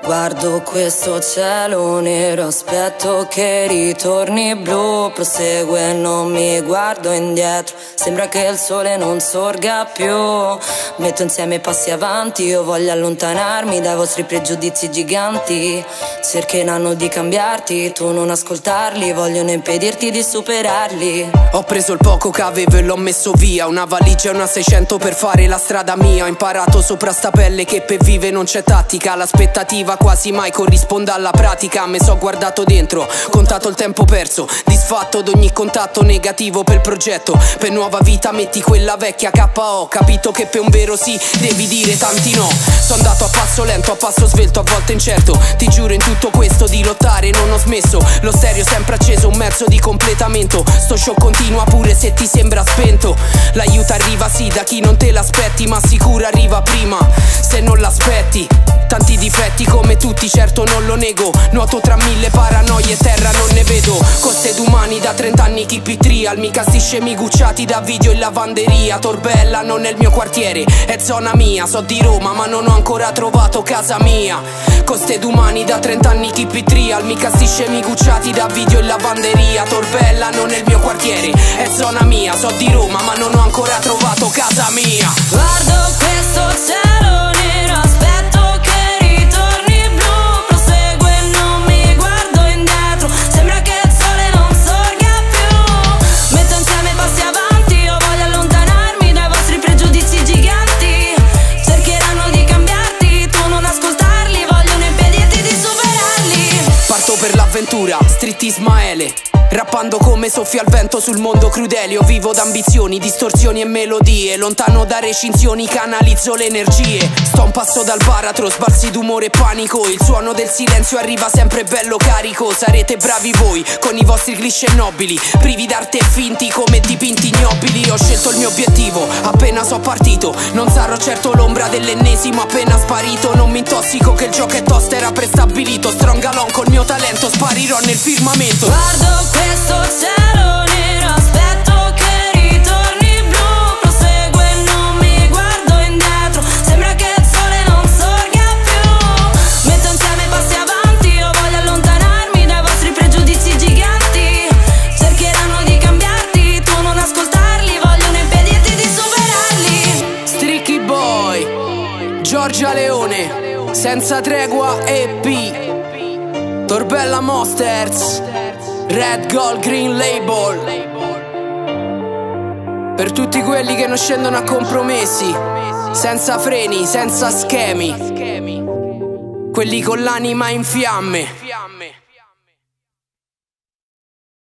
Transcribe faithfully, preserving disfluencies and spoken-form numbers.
Guardo questo cielo nero, aspetto che ritorni blu. Proseguo e non mi guardo indietro, sembra che il sole non sorga più. Metto insieme i passi avanti, io voglio allontanarmi dai vostri pregiudizi giganti. Cercheranno di cambiarti, tu non ascoltarli, vogliono impedirti di superarli. Ho preso il poco che avevo e l'ho messo via, una valigia e una seicento per fare la strada mia. Ho imparato sopra sta pelle che per vive non c'è tattica, l'aspettativa quasi mai corrisponde alla pratica. Me so guardato dentro, contato il tempo perso, disfatto d'ogni contatto negativo per il progetto. Per nuova vita metti quella vecchia K O, capito che per un vero sì devi dire tanti no. Sono andato a passo lento, a passo svelto, a volte incerto. Ti giuro in tutto questo di lottare non ho smesso. Lo stereo sempre acceso, un mezzo di completamento. Sto show continua pure se ti sembra spento. L'aiuto arriva sì da chi non te l'aspetti, ma sicuro arriva prima se non l'aspetti. Tanti difetti come tutti, certo non lo nego. Nuoto tra mille paranoie, terra non ne vedo. Coste d'umani da trent'anni chi P trial. Mica sti scemi gucciati da video in lavanderia. Torbella non è il mio quartiere, è zona mia. So di Roma ma non ho ancora trovato casa mia. Coste d'umani da trent'anni chi P trial. Mica sti scemi gucciati da video in lavanderia. Torbella non è il mio quartiere, è zona mia. So di Roma ma non ho ancora trovato casa mia. Guardo questo cielo nero, aspetto che ritorni blu. Proseguo e non mi guardo indietro, sembra che il sole non sorga più. Metto insieme i passi avanti, io voglio allontanarmi dai vostri pregiudizi giganti. Cercheranno di cambiarti, tu non ascoltarli, vogliono impedirti di superarli. Parto per l'avventura, Street Ismaele, rappando come soffia il vento sul mondo crudele. Io vivo d'ambizioni, distorsioni e melodie. Lontano da recinzioni canalizzo le energie. Sto a un passo dal baratro, sbalzi d'umore e panico. Il suono del silenzio arriva sempre bello carico. Sarete bravi voi con i vostri cliché nobili, privi d'arte e finti come dipinti ignobili. Ho scelto il mio obiettivo, appena so partito. Non sarò certo l'ombra dell'ennesimo appena sparito. Non mi intossico che il gioco è tosto, era prestabilito. Strong alone col mio talento, sparirò nel firmamento. Guardo questo cielo nero, aspetto che ritorni blu. Proseguo e non mi guardo indietro, sembra che il sole non sorga più. Metto insieme i passi avanti, io voglio allontanarmi dai vostri pregiudizi giganti. Cercheranno di cambiarti, tu non ascoltarli, vogliono impedirti di superarli. Streaky Boy, Giorgia Leone, Senza Tregua E P, Torbella Monsters, Red Gold Green Label. Per tutti quelli che non scendono a compromessi, senza freni, senza schemi, quelli con l'anima in fiamme.